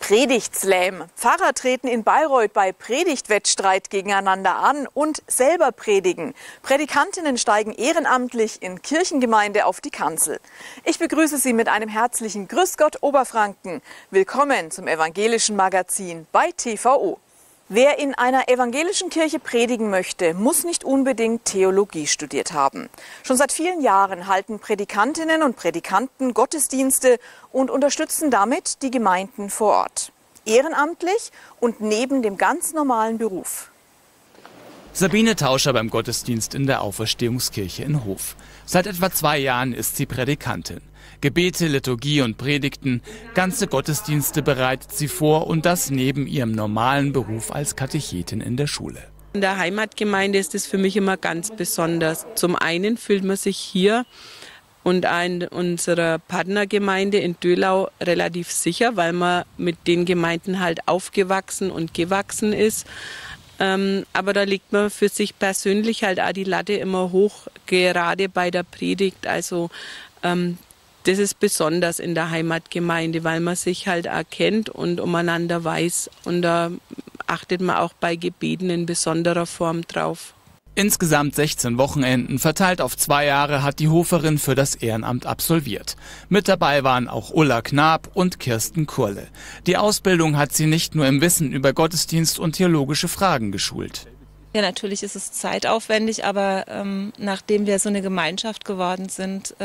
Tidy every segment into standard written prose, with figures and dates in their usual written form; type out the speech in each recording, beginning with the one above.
Predigtslam. Pfarrer treten in Bayreuth bei Predigtwettstreit gegeneinander an und selber predigen. Prädikantinnen steigen ehrenamtlich in Kirchengemeinde auf die Kanzel. Ich begrüße Sie mit einem herzlichen Grüß Gott Oberfranken. Willkommen zum Evangelischen Magazin bei TVO. Wer in einer evangelischen Kirche predigen möchte, muss nicht unbedingt Theologie studiert haben. Schon seit vielen Jahren halten Predikantinnen und Predikanten Gottesdienste und unterstützen damit die Gemeinden vor Ort. Ehrenamtlich und neben dem ganz normalen Beruf. Sabine Tauscher beim Gottesdienst in der Auferstehungskirche in Hof. Seit etwa 2 Jahren ist sie Predikantin. Gebete, Liturgie und Predigten, ganze Gottesdienste bereitet sie vor und das neben ihrem normalen Beruf als Katechetin in der Schule. In der Heimatgemeinde ist es für mich immer ganz besonders. Zum einen fühlt man sich hier und in unserer Partnergemeinde in Döhlau relativ sicher, weil man mit den Gemeinden halt aufgewachsen und gewachsen ist. Aber da legt man für sich persönlich halt auch die Latte immer hoch, gerade bei der Predigt. Also das ist besonders in der Heimatgemeinde, weil man sich halt erkennt und umeinander weiß. Und da achtet man auch bei Gebeten in besonderer Form drauf. Insgesamt 16 Wochenenden verteilt auf 2 Jahre hat die Hoferin für das Ehrenamt absolviert. Mit dabei waren auch Ulla Knab und Kirsten Kurle. Die Ausbildung hat sie nicht nur im Wissen über Gottesdienst und theologische Fragen geschult. Ja, natürlich ist es zeitaufwendig, aber nachdem wir so eine Gemeinschaft geworden sind,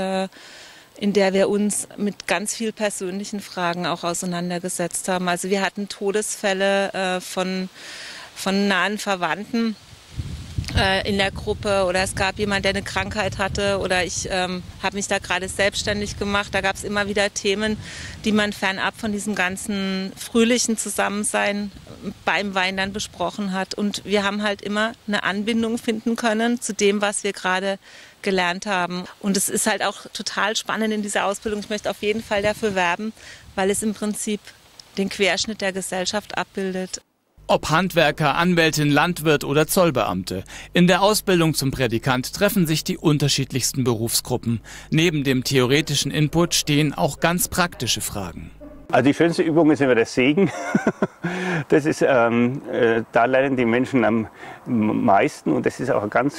in der wir uns mit ganz viel persönlichen Fragen auch auseinandergesetzt haben. Also wir hatten Todesfälle von nahen Verwandten in der Gruppe, oder es gab jemand, der eine Krankheit hatte, oder ich habe mich da gerade selbstständig gemacht. Da gab es immer wieder Themen, die man fernab von diesem ganzen fröhlichen Zusammensein beim Wein dann besprochen hat. Und wir haben halt immer eine Anbindung finden können zu dem, was wir gerade gelernt haben. Und es ist halt auch total spannend in dieser Ausbildung. Ich möchte auf jeden Fall dafür werben, weil es im Prinzip den Querschnitt der Gesellschaft abbildet. Ob Handwerker, Anwältin, Landwirt oder Zollbeamte. In der Ausbildung zum Predikant treffen sich die unterschiedlichsten Berufsgruppen. Neben dem theoretischen Input stehen auch ganz praktische Fragen. Also die schönste Übung ist immer der Segen. Das ist, da lernen die Menschen am meisten, und das ist auch eine ganz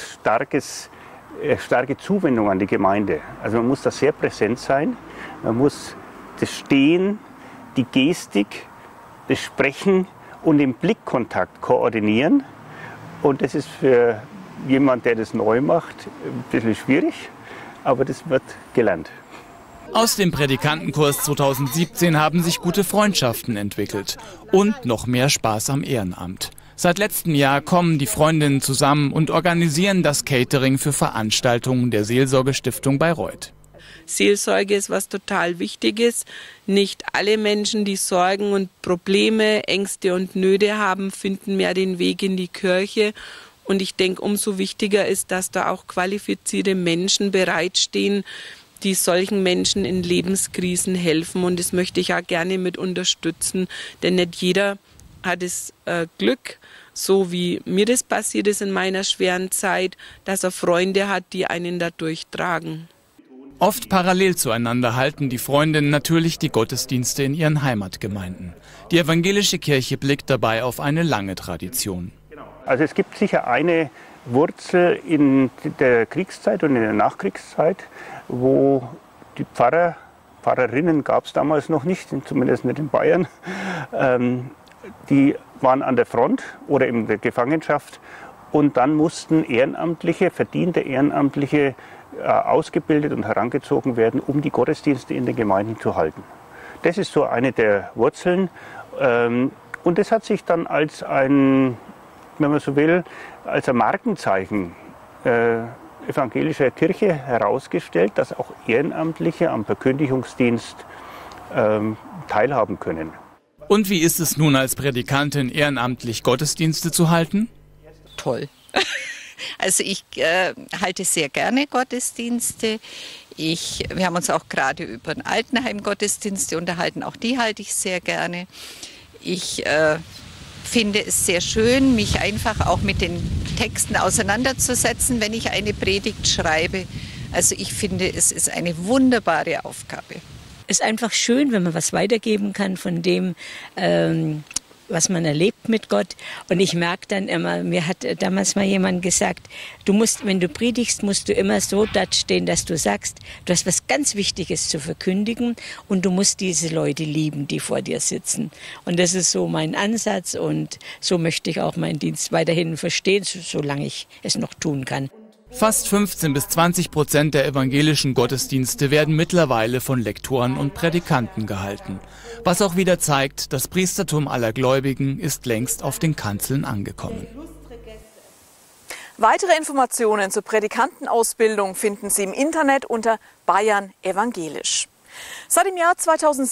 starke Zuwendung an die Gemeinde. Also man muss da sehr präsent sein. Man muss das Stehen, die Gestik, das Sprechen und den Blickkontakt koordinieren. Und das ist für jemanden, der das neu macht, ein bisschen schwierig, aber das wird gelernt. Aus dem Predikantenkurs 2017 haben sich gute Freundschaften entwickelt und noch mehr Spaß am Ehrenamt. Seit letztem Jahr kommen die Freundinnen zusammen und organisieren das Catering für Veranstaltungen der Seelsorgestiftung Bayreuth. Seelsorge ist was total Wichtiges. Nicht alle Menschen, die Sorgen und Probleme, Ängste und Nöte haben, finden mehr den Weg in die Kirche. Und ich denke, umso wichtiger ist, dass da auch qualifizierte Menschen bereitstehen, die solchen Menschen in Lebenskrisen helfen. Und das möchte ich auch gerne mit unterstützen, denn nicht jeder hat das Glück, so wie mir das passiert ist in meiner schweren Zeit, dass er Freunde hat, die einen da durchtragen. Oft parallel zueinander halten die Freundinnen natürlich die Gottesdienste in ihren Heimatgemeinden. Die evangelische Kirche blickt dabei auf eine lange Tradition. Also es gibt sicher eine Wurzel in der Kriegszeit und in der Nachkriegszeit, wo die Pfarrerinnen gab es damals noch nicht, zumindest nicht in Bayern, die waren an der Front oder in der Gefangenschaft, und dann mussten verdiente Ehrenamtliche ausgebildet und herangezogen werden, um die Gottesdienste in den Gemeinden zu halten. Das ist so eine der Wurzeln, und das hat sich dann als ein, wenn man so will, als ein Markenzeichen evangelischer Kirche herausgestellt, dass auch Ehrenamtliche am Verkündigungsdienst teilhaben können. Und wie ist es nun als Predikantin ehrenamtlich Gottesdienste zu halten? Toll. Also ich halte sehr gerne Gottesdienste. Wir haben uns auch gerade über den Altenheim-Gottesdienste unterhalten. Auch die halte ich sehr gerne. Ich finde es sehr schön, mich einfach auch mit den Texten auseinanderzusetzen, wenn ich eine Predigt schreibe. Also ich finde, es ist eine wunderbare Aufgabe. ist einfach schön, wenn man was weitergeben kann von dem, was man erlebt mit Gott. Und ich merke dann immer, mir hat damals mal jemand gesagt, wenn du predigst, musst du immer so dort stehen, dass du sagst, du hast was ganz Wichtiges zu verkündigen und du musst diese Leute lieben, die vor dir sitzen. Und das ist so mein Ansatz und so möchte ich auch meinen Dienst weiterhin verstehen, solange ich es noch tun kann. Fast 15-20% der evangelischen Gottesdienste werden mittlerweile von Lektoren und Prädikanten gehalten. Was auch wieder zeigt, das Priestertum aller Gläubigen ist längst auf den Kanzeln angekommen. Weitere Informationen zur Prädikantenausbildung finden Sie im Internet unter Bayern Evangelisch. Seit dem Jahr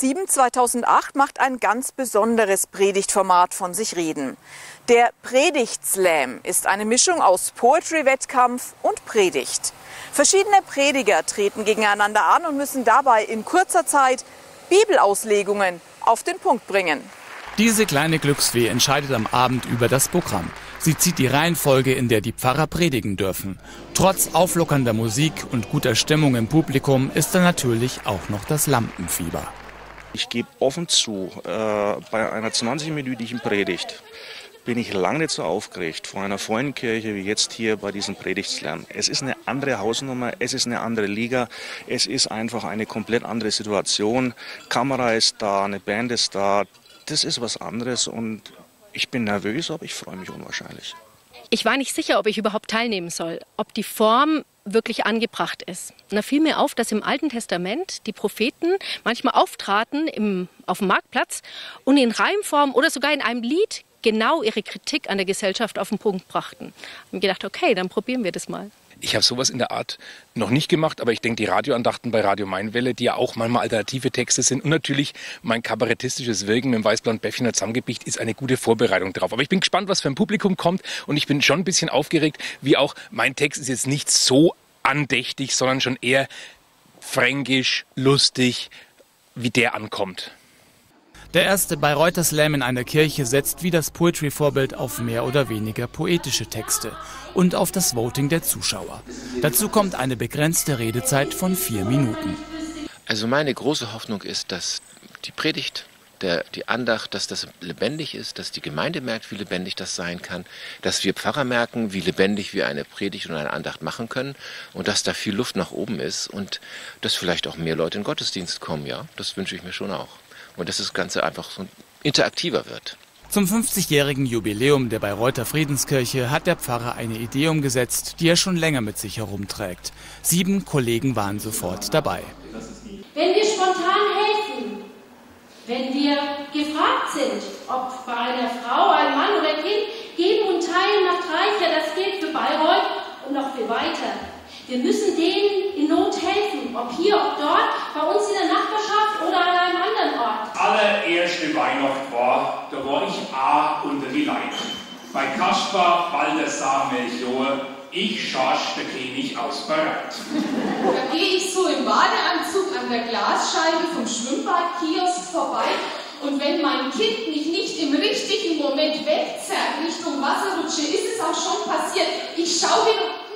2007/2008 macht ein ganz besonderes Predigtformat von sich reden. Der Predigt-Slam ist eine Mischung aus Poetry-Wettkampf und Predigt. Verschiedene Prediger treten gegeneinander an und müssen dabei in kurzer Zeit Bibelauslegungen auf den Punkt bringen. Diese kleine Glücksfee entscheidet am Abend über das Programm. Sie zieht die Reihenfolge, in der die Pfarrer predigen dürfen. Trotz auflockernder Musik und guter Stimmung im Publikum ist da natürlich auch noch das Lampenfieber. Ich gebe offen zu, bei einer 20-minütigen Predigt bin ich lange nicht so aufgeregt vor einer vollen Kirche wie jetzt hier bei diesem Predigtslam. Es ist eine andere Hausnummer, es ist eine andere Liga, es ist einfach eine komplett andere Situation. Kamera ist da, eine Band ist da, das ist was anderes und ich bin nervös, aber ich freue mich unwahrscheinlich. Ich war nicht sicher, ob ich überhaupt teilnehmen soll, ob die Form wirklich angebracht ist. Und da fiel mir auf, dass im Alten Testament die Propheten manchmal auftraten auf dem Marktplatz und in Reimform oder sogar in einem Lied genau ihre Kritik an der Gesellschaft auf den Punkt brachten. Ich habe gedacht, okay, dann probieren wir das mal. Ich habe sowas in der Art noch nicht gemacht, aber ich denke, die Radioandachten bei Radio Mainwelle, die ja auch manchmal alternative Texte sind und natürlich mein kabarettistisches Wirken mit dem Weißblauen Bäffchener Zusammengebicht ist eine gute Vorbereitung drauf. Aber ich bin gespannt, was für ein Publikum kommt und ich bin schon ein bisschen aufgeregt, wie auch mein Text ist jetzt nicht so andächtig, sondern schon eher fränkisch, lustig, wie der ankommt. Der erste Bayreuther Slam in einer Kirche setzt wie das Poetry-Vorbild auf mehr oder weniger poetische Texte und auf das Voting der Zuschauer. Dazu kommt eine begrenzte Redezeit von 4 Minuten. Also meine große Hoffnung ist, dass die Predigt, die Andacht, dass das lebendig ist, dass die Gemeinde merkt, wie lebendig das sein kann, dass wir Pfarrer merken, wie lebendig wir eine Predigt und eine Andacht machen können und dass da viel Luft nach oben ist und dass vielleicht auch mehr Leute in den Gottesdienst kommen. Ja, das wünsche ich mir schon auch. Und dass das Ganze einfach so interaktiver wird. Zum 50-jährigen Jubiläum der Bayreuther Friedenskirche hat der Pfarrer eine Idee umgesetzt, die er schon länger mit sich herumträgt. 7 Kollegen waren sofort dabei. Wenn wir spontan helfen, wenn wir gefragt sind, ob bei einer Frau, einem Mann oder Kind, geben und teilen macht reich, ja, das gilt für Bayreuth und noch viel weiter. Wir müssen denen in Not helfen, ob hier, ob dort, bei uns in der Nachbarschaft oder an einem anderen Ort. Allererste Weihnacht war, da war ich unter die Leute. Bei Kaspar, Balthasar, Melchior, ich schorsch der König aus bereit. Da gehe ich so im Badeanzug an der Glasscheibe vom Schwimmbadkiosk vorbei und wenn mein Kind mich nicht im richtigen Moment wegzerrt Richtung Wasserrutsche, ist es auch schon passiert. Ich schaue hin und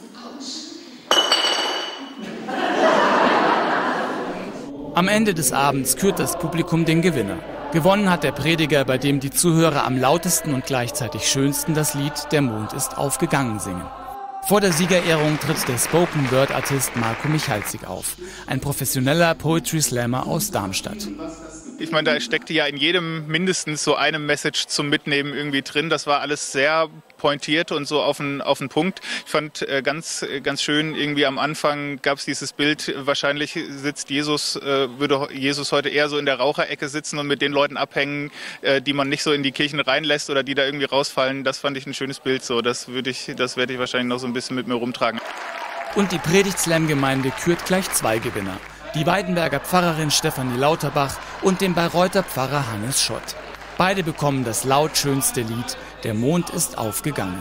am Ende des Abends kürt das Publikum den Gewinner. Gewonnen hat der Prediger, bei dem die Zuhörer am lautesten und gleichzeitig schönsten das Lied »Der Mond ist aufgegangen« singen. Vor der Siegerehrung tritt der Spoken-Word-Artist Marco Michalzik auf, ein professioneller Poetry-Slammer aus Darmstadt. Ich meine, da steckte ja in jedem mindestens so eine Message zum Mitnehmen irgendwie drin. Das war alles sehr pointiert und so auf den Punkt. Ich fand ganz schön, irgendwie am Anfang gab es dieses Bild, wahrscheinlich würde Jesus heute eher so in der Raucherecke sitzen und mit den Leuten abhängen, die man nicht so in die Kirchen reinlässt oder die da irgendwie rausfallen. Das fand ich ein schönes Bild. So, das werde ich wahrscheinlich noch so ein bisschen mit mir rumtragen. Und die Predigt-Slam-Gemeinde kürt gleich 2 Gewinner. Die Weidenberger Pfarrerin Stefanie Lauterbach und den Bayreuther Pfarrer Hannes Schott. Beide bekommen das laut schönste Lied »Der Mond ist aufgegangen«.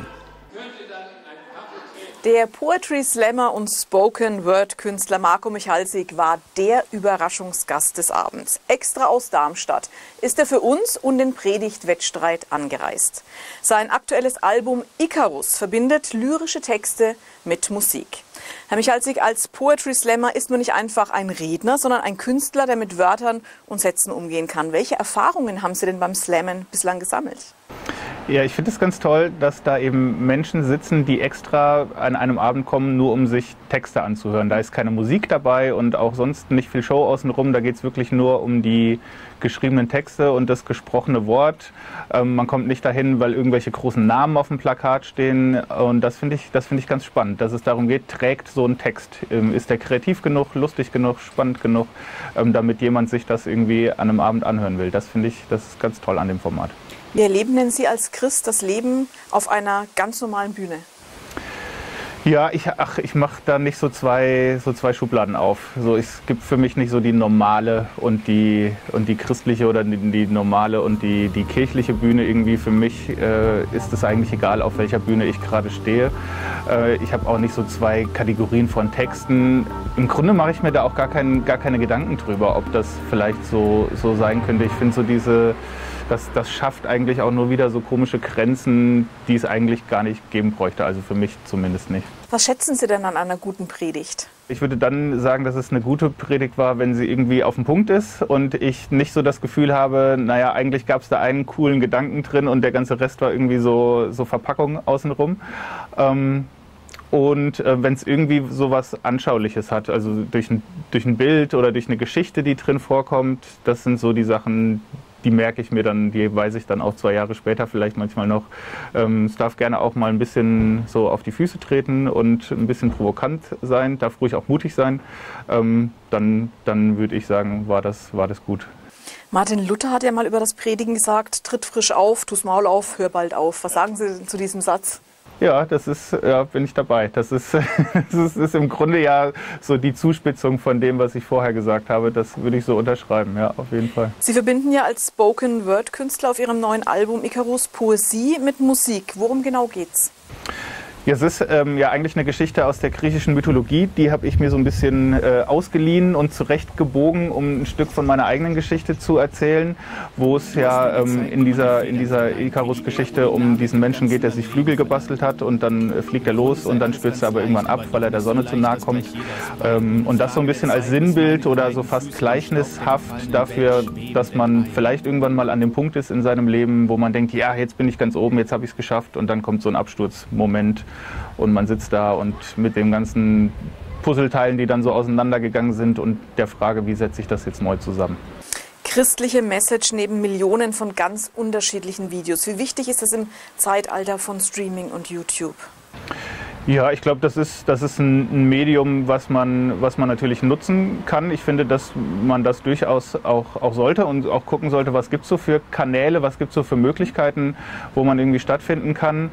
Der Poetry-Slammer und Spoken-Word-Künstler Marco Michalzik war der Überraschungsgast des Abends. Extra aus Darmstadt ist er für uns und den Predigtwettstreit angereist. Sein aktuelles Album Icarus verbindet lyrische Texte mit Musik. Herr Michalzik, als Poetry Slammer ist man nicht einfach ein Redner, sondern ein Künstler, der mit Wörtern und Sätzen umgehen kann. Welche Erfahrungen haben Sie denn beim Slammen bislang gesammelt? Ja, ich finde es ganz toll, dass da eben Menschen sitzen, die extra an einem Abend kommen, nur um sich Texte anzuhören. Da ist keine Musik dabei und auch sonst nicht viel Show außenrum. Da geht es wirklich nur um die geschriebenen Texte und das gesprochene Wort. Man kommt nicht dahin, weil irgendwelche großen Namen auf dem Plakat stehen. Und das finde ich ganz spannend, dass es darum geht, trägt so ein Text. Ist der kreativ genug, lustig genug, spannend genug, damit jemand sich das irgendwie an einem Abend anhören will. Das ist ganz toll an dem Format. Wie erleben denn Sie als Christ das Leben auf einer ganz normalen Bühne? Ja, ich mache da nicht so zwei Schubladen auf. So, es gibt für mich nicht so die normale und die christliche oder die normale und die kirchliche Bühne. Irgendwie für mich ist es eigentlich egal, auf welcher Bühne ich gerade stehe. Ich habe auch nicht so zwei Kategorien von Texten. Im Grunde mache ich mir da auch gar keine Gedanken drüber, ob das vielleicht so sein könnte. Ich finde so das schafft eigentlich auch nur wieder so komische Grenzen, die es eigentlich gar nicht geben bräuchte, also für mich zumindest nicht. Was schätzen Sie denn an einer guten Predigt? Ich würde dann sagen, dass es eine gute Predigt war, wenn sie irgendwie auf dem Punkt ist und ich nicht so das Gefühl habe, naja, eigentlich gab es da einen coolen Gedanken drin und der ganze Rest war irgendwie so Verpackung außenrum. Und wenn es irgendwie so was Anschauliches hat, also durch ein Bild oder durch eine Geschichte, die drin vorkommt, das sind so die Sachen, die merke ich mir dann, die weiß ich dann auch 2 Jahre später vielleicht manchmal noch. Es darf gerne auch mal ein bisschen so auf die Füße treten und ein bisschen provokant sein, darf ruhig auch mutig sein. Dann würde ich sagen, war das gut. Martin Luther hat ja mal über das Predigen gesagt, tritt frisch auf, tu's Maul auf, hör bald auf. Was sagen Sie zu diesem Satz? Ja, bin ich dabei. Das ist im Grunde ja so die Zuspitzung von dem, was ich vorher gesagt habe. Das würde ich so unterschreiben, ja, auf jeden Fall. Sie verbinden ja als Spoken-Word-Künstler auf Ihrem neuen Album Icarus Poesie mit Musik. Worum genau geht's? Ja, es ist ja eigentlich eine Geschichte aus der griechischen Mythologie. Die habe ich mir so ein bisschen ausgeliehen und zurechtgebogen, um ein Stück von meiner eigenen Geschichte zu erzählen, wo es ja in dieser Icarus-Geschichte um diesen Menschen geht, der sich Flügel gebastelt hat und dann fliegt er los und dann stürzt er aber irgendwann ab, weil er der Sonne zu nahe kommt. Und das so ein bisschen als Sinnbild oder so fast gleichnishaft dafür, dass man vielleicht irgendwann mal an dem Punkt ist in seinem Leben, wo man denkt, ja, jetzt bin ich ganz oben, jetzt habe ich es geschafft und dann kommt so ein Absturzmoment. Und man sitzt da und mit den ganzen Puzzleteilen, die dann so auseinandergegangen sind und der Frage, wie setze ich das jetzt neu zusammen. Christliche Message neben Millionen von ganz unterschiedlichen Videos. Wie wichtig ist das im Zeitalter von Streaming und YouTube? Ja, ich glaube, das ist ein Medium, was man natürlich nutzen kann. Ich finde, dass man das durchaus auch sollte und auch gucken sollte, was gibt es so für Kanäle, was gibt es so für Möglichkeiten, wo man irgendwie stattfinden kann.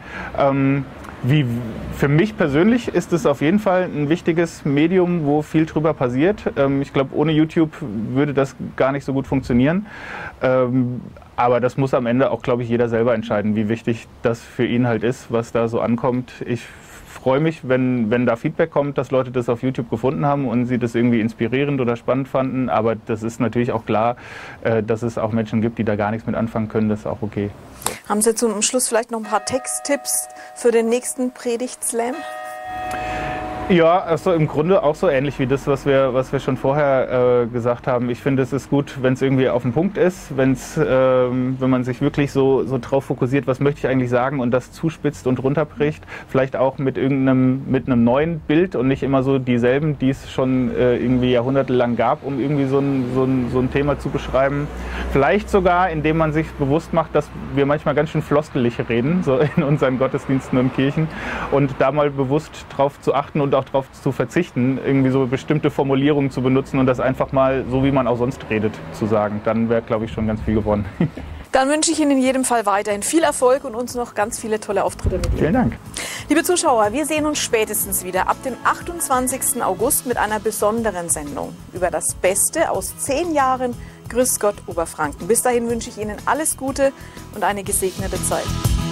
Für mich persönlich ist es auf jeden Fall ein wichtiges Medium, wo viel drüber passiert. Ich glaube, ohne YouTube würde das gar nicht so gut funktionieren. Aber das muss am Ende auch, glaube ich, jeder selber entscheiden, wie wichtig das für ihn halt ist, was da so ankommt. Ich freue mich, wenn da Feedback kommt, dass Leute das auf YouTube gefunden haben und sie das irgendwie inspirierend oder spannend fanden. Aber das ist natürlich auch klar, dass es auch Menschen gibt, die da gar nichts mit anfangen können. Das ist auch okay. Haben Sie zum Schluss vielleicht noch ein paar Texttipps für den nächsten Predigt-Slam? Ja, also im Grunde auch so ähnlich wie das, was wir schon vorher gesagt haben. Ich finde, es ist gut, wenn es irgendwie auf dem Punkt ist, wenn man sich wirklich so drauf fokussiert, was möchte ich eigentlich sagen und das zuspitzt und runterbricht. Vielleicht auch mit einem neuen Bild und nicht immer so dieselben, die es schon irgendwie jahrhundertelang gab, um irgendwie so ein Thema zu beschreiben. Vielleicht sogar, indem man sich bewusst macht, dass wir manchmal ganz schön floskelig reden, so in unseren Gottesdiensten und Kirchen, und da mal bewusst drauf zu achten und auch darauf zu verzichten, irgendwie so bestimmte Formulierungen zu benutzen und das einfach mal so, wie man auch sonst redet, zu sagen. Dann wäre, glaube ich, schon ganz viel gewonnen. Dann wünsche ich Ihnen in jedem Fall weiterhin viel Erfolg und uns noch ganz viele tolle Auftritte mit Ihnen. Vielen Dank. Liebe Zuschauer, wir sehen uns spätestens wieder ab dem 28. August mit einer besonderen Sendung über das Beste aus 10 Jahren Grüß Gott Oberfranken. Bis dahin wünsche ich Ihnen alles Gute und eine gesegnete Zeit.